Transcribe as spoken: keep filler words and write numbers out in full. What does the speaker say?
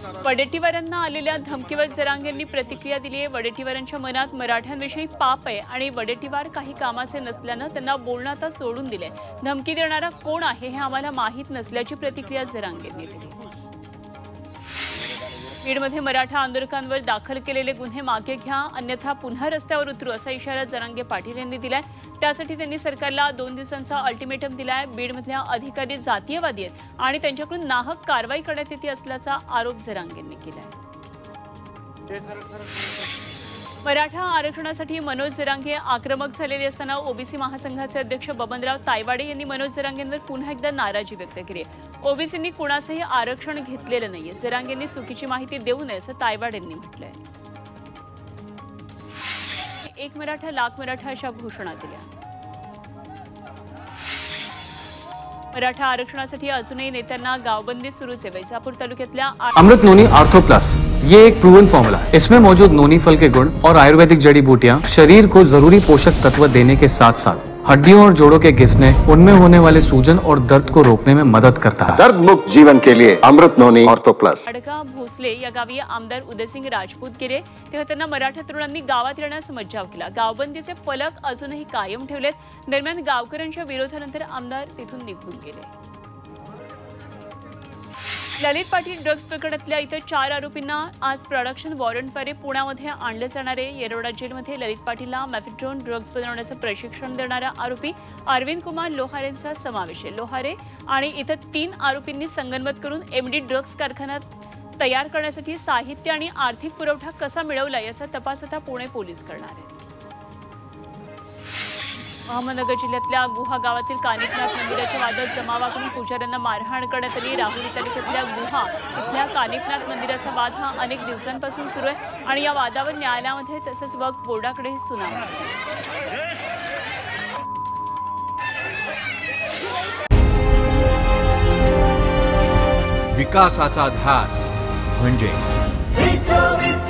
वडेट्टीवारांना आलेल्या धमकीवर जरांगेंनी प्रतिक्रिया दिली आहे। वडेट्टीवारांच्या मनात मराठ्यांविषयी पाप आहे आणि वडेट्टीवार काही कामाचे नसल्यानं त्यांना बोलणं आता सोडून दिले। धमकी देणारा कोण आहे हे आम्हाला माहीत नसल्याची प्रतिक्रिया जरांगेंनी दिली। बीडमध्ये मराठा आंदोलकांवर दाखल केलेले गुन्हे मागे घ्या, अन्यथा पुन्हा रस्त्यावर उतरू असा इशारा जरांगे पाटील यांनी दिलाय। त्यासाठी त्यांनी सरकारला दोन दिवसांचा अल्टिमेटम दिलाय। बीडमधल्या अधिकारी जातीयवादी आहेत आणि त्यांच्याकडून नाहक कारवाई करण्यात येते असल्याचा आरोप जरांगेंनी केलाय। मराठा आरक्षणासाठी मनोज जरांगे आक्रमक झालेले असताना ओबीसी महासंघाचे अध्यक्ष बबनराव तायवाडे यांनी मनोज जरांगेंवर पुन्हा एकदा नाराजी व्यक्त केली आहे। ओबीसींनी कुणाचंही आरक्षण घेतलेलं नाहीये, जरांगेंनी चुकीची माहिती देऊ नये असं तायवाडेंनी म्हटलंय। एक मराठा लाख मराठा अशा घोषणा दिल्या। मराठा आरक्षणासाठी अजूनही नेत्यांना गावबंदी सुरूच आहे। वैजापूर तालुक्यातल्या अमृत नोनी आर्थो प्लस ये एक प्रूवन फॉर्मूला है। इसमें मौजूद नोनी फल के गुण और आयुर्वेदिक जड़ी बूटियां शरीर को जरूरी पोषक तत्व देने के साथ साथ हड्डियों और जोड़ों के घिसने, उनमें होने वाले सूजन और दर्द को रोकने में मदद करता है। दर्द मुक्त जीवन के लिए अमृत नोनी आर्थो प्लस। अडका भोसले या गावी आमदार उदयसिंग राजपूत गेले तेव्हा त्यांना मराठा तरुणांनी गावात येण्यास मज्जाव केला। गावबंदीचे फलक अजूनही कायम ठेवलेत। दरम्यान गावकऱ्यांच्या विरोधानंतर आमदार तिथून निघून गेले। ललित पाटील ड्रग्ज प्रकरणातल्या इतर चार आरोपींना आज प्रोडक्शन वॉरंटद्वारे पुण्यामध्ये आणले जाणार आहे। येरवडा जेलमध्ये ललित पाटीलला मॅफेड्रोन ड्रग्ज बनवण्याचं प्रशिक्षण देणारा आरोपी अरविंद कुमार लोहारेंचा समावेश आहे। लोहारे आणि इतर तीन आरोपींनी संगनमत करून एमडी ड्रग्ज कारखाना तयार करण्यासाठी साहित्य आणि आर्थिक पुरवठा कसा मिळवला याचा तपास आता पुणे पोलीस करणार आहेत। अहमदनगर जिल्ह्यातल्या गुहा गावातील कानिफनाथ मंदिराच्या वादात जमावाकडून पुजाऱ्यांना मारहाण करण्यात आली। राहुरी तालुक्यातल्या गुहा इथल्या कानिफनाथ मंदिराचा वाद हा अनेक दिवसांपासून सुरू आहे आणि या वादावर न्यायालयामध्ये तसंच वक्फ बोर्डाकडे सुनावणी झाली। विकासाचा ध्यास म्हणजे